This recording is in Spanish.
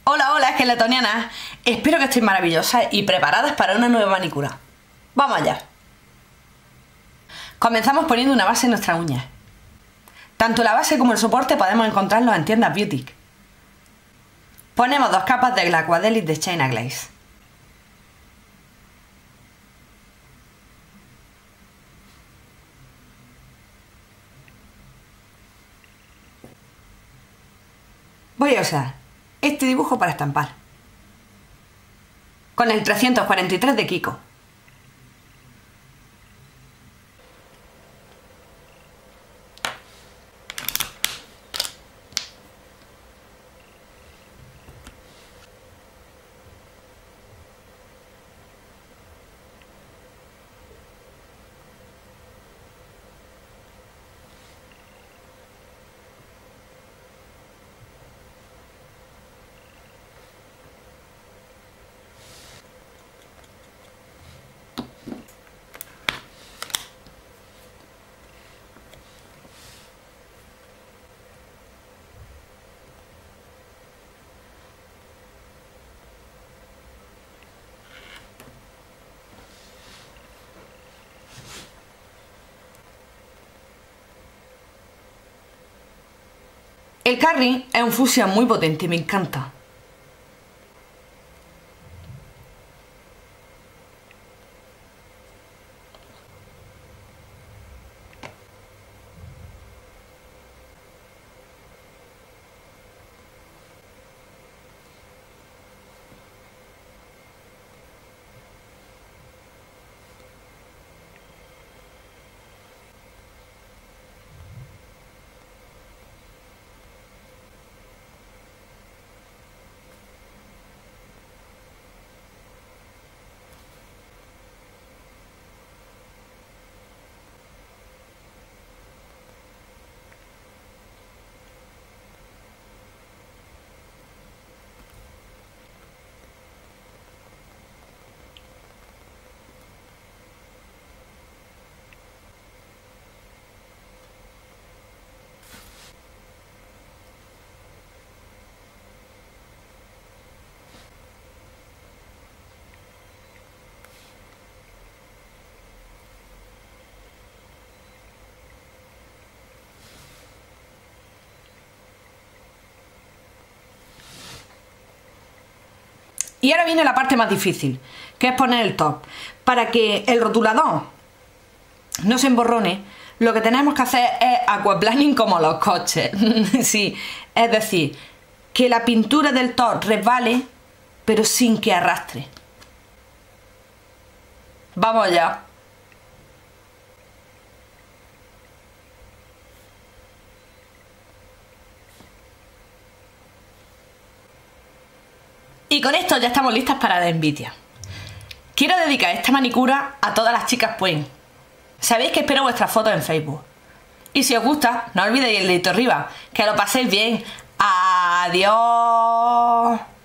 Hola, hola, esqueletonianas. Espero que estéis maravillosas y preparadas para una nueva manicura. ¡Vamos allá! Comenzamos poniendo una base en nuestras uñas. Tanto la base como el soporte podemos encontrarlos en tiendas beauty. Ponemos 2 capas de Aquadelis de China Glaze. Voy a usar este dibujo para estampar, con el 343 de Kiko. El Carry es un fucsia muy potente y me encanta. Y ahora viene la parte más difícil, que es poner el top. Para que el rotulador no se emborrone, lo que tenemos que hacer es aquaplaning como los coches. Sí, es decir, que la pintura del top resbale, pero sin que arrastre. Vamos ya. Y con esto ya estamos listas para la envidia. Quiero dedicar esta manicura a todas las chicas Pueen. Sabéis que espero vuestras fotos en Facebook. Y si os gusta, no olvidéis el dedito arriba. Que lo paséis bien. Adiós.